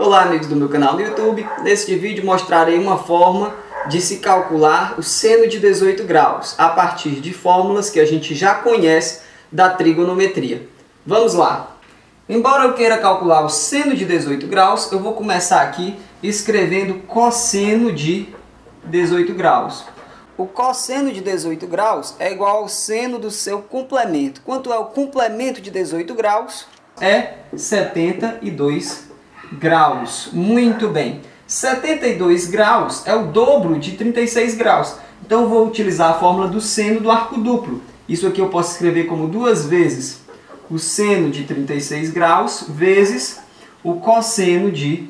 Olá amigos do meu canal no YouTube, neste vídeo mostrarei uma forma de se calcular o seno de 18 graus a partir de fórmulas que a gente já conhece da trigonometria. Vamos lá! Embora eu queira calcular o seno de 18 graus, eu vou começar aqui escrevendo cosseno de 18 graus. O cosseno de 18 graus é igual ao seno do seu complemento. Quanto é o complemento de 18 graus? É 72 graus. Muito bem. 72 graus é o dobro de 36 graus. Então eu vou utilizar a fórmula do seno do arco duplo. Isso aqui eu posso escrever como 2 vezes o seno de 36 graus vezes o cosseno de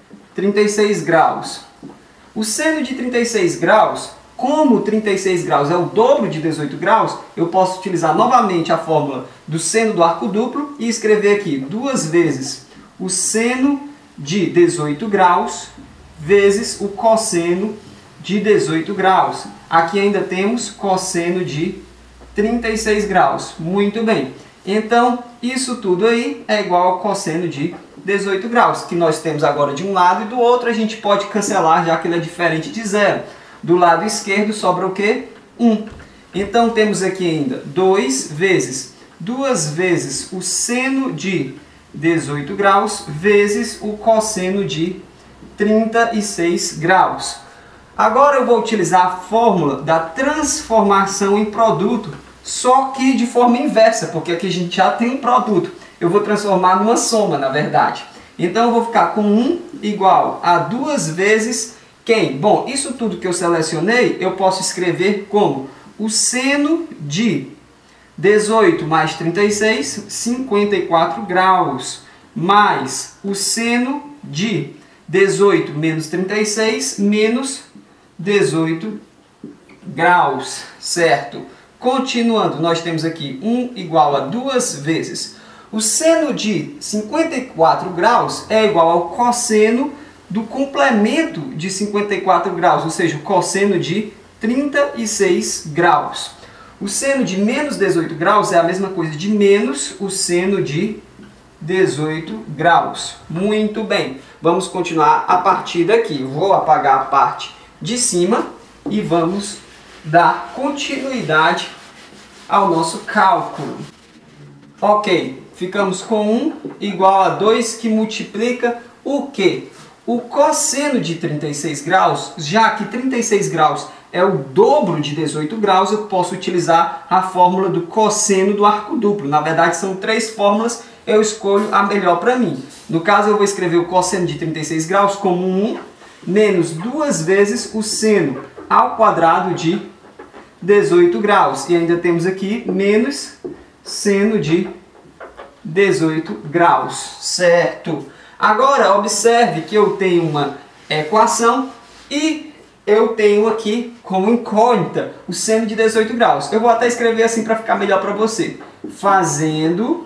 36 graus. O seno de 36 graus, como 36 graus é o dobro de 18 graus, eu posso utilizar novamente a fórmula do seno do arco duplo e escrever aqui 2 vezes o seno de 18 graus vezes o cosseno de 18 graus. Aqui ainda temos cosseno de 36 graus. Muito bem. Então, isso tudo aí é igual ao cosseno de 18 graus, que nós temos agora de um lado e do outro a gente pode cancelar, já que ele é diferente de zero. Do lado esquerdo sobra o quê? 1. Então, temos aqui ainda 2 vezes o seno de 18 graus vezes o cosseno de 36 graus. Agora eu vou utilizar a fórmula da transformação em produto, só que de forma inversa, porque aqui a gente já tem um produto. Eu vou transformar numa soma, na verdade. Então eu vou ficar com 1 igual a 2 vezes quem? Bom, isso tudo que eu selecionei, eu posso escrever como o seno de 18 mais 36, 54 graus, mais o seno de 18 menos 36, menos 18 graus, certo? Continuando, nós temos aqui 1 igual a 2 vezes. O seno de 54 graus é igual ao cosseno do complemento de 54 graus, ou seja, o cosseno de 36 graus. O seno de menos 18 graus é a mesma coisa de menos o seno de 18 graus. Muito bem. Vamos continuar a partir daqui. Vou apagar a parte de cima e vamos dar continuidade ao nosso cálculo. Ok, ficamos com 1 igual a 2 que multiplica o quê? O cosseno de 36 graus, já que 36 graus é o dobro de 18 graus, eu posso utilizar a fórmula do cosseno do arco duplo. Na verdade, são 3 fórmulas, eu escolho a melhor para mim. No caso, eu vou escrever o cosseno de 36 graus como 1 menos 2 vezes o seno ao quadrado de 18 graus. E ainda temos aqui menos seno de 18 graus, certo? Agora, observe que eu tenho uma equação e eu tenho aqui como incógnita o seno de 18 graus. Eu vou até escrever assim para ficar melhor para você. Fazendo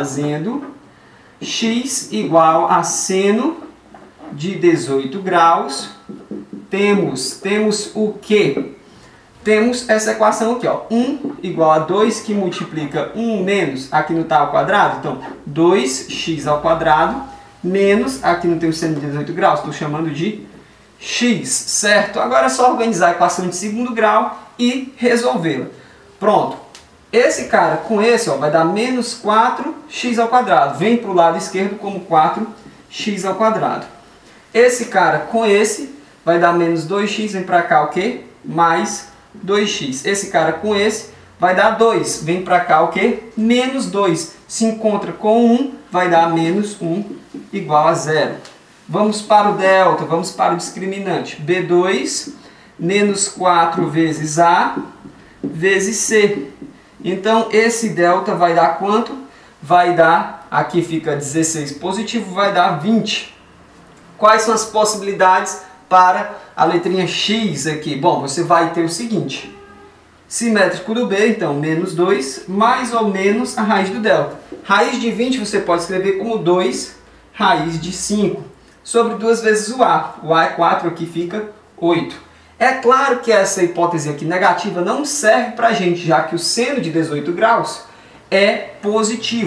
x igual a seno de 18 graus, temos o quê? Temos essa equação aqui, ó, 1 igual a 2 que multiplica 1 menos, aqui não está ao quadrado, então 2x ao quadrado menos, aqui não tem o seno de 18 graus, estou chamando de x, certo? Agora é só organizar a equação de segundo grau e resolvê-la. Pronto. Esse cara com esse ó, vai dar menos 4x ao quadrado. Vem para o lado esquerdo como 4x ao quadrado. Esse cara com esse vai dar menos 2x, vem para cá o quê? Mais 2x. Esse cara com esse vai dar 2, vem para cá o quê? Menos 2. Se encontra com 1, vai dar menos 1 igual a 0. Vamos para o delta, vamos para o discriminante. B2 menos 4 vezes A vezes C. Então, esse delta vai dar quanto? Vai dar, aqui fica 16 positivo, vai dar 20. Quais são as possibilidades para a letrinha X aqui? Bom, você vai ter o seguinte. Simétrico do B, então, menos 2, mais ou menos a raiz do delta. Raiz de 20 você pode escrever como 2 raiz de 5. Sobre 2 vezes o A. O A é 4, aqui fica 8. É claro que essa hipótese aqui negativa não serve para a gente, já que o seno de 18 graus é positivo.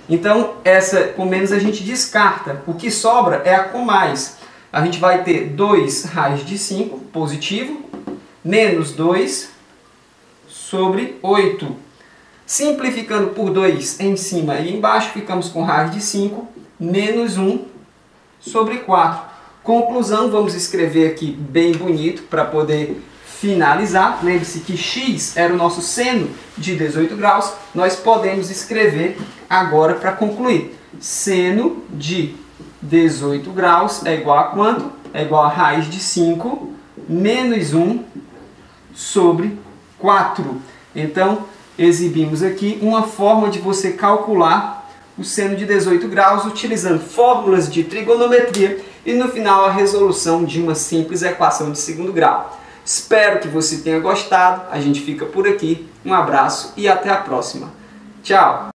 Então, essa com menos a gente descarta. O que sobra é a com mais. A gente vai ter 2 raiz de 5, positivo, menos 2 sobre 8. Simplificando por 2 em cima e embaixo, ficamos com raiz de 5, menos 1 sobre 4. Conclusão, vamos escrever aqui bem bonito para poder finalizar. Lembre-se que x era o nosso seno de 18 graus. Nós podemos escrever agora para concluir. Seno de 18 graus é igual a quanto? É igual a raiz de 5 menos 1 sobre 4. Então, exibimos aqui uma forma de você calcular o seno de 18 graus utilizando fórmulas de trigonometria e no final a resolução de uma simples equação de segundo grau. Espero que você tenha gostado. A gente fica por aqui. Um abraço e até a próxima. Tchau!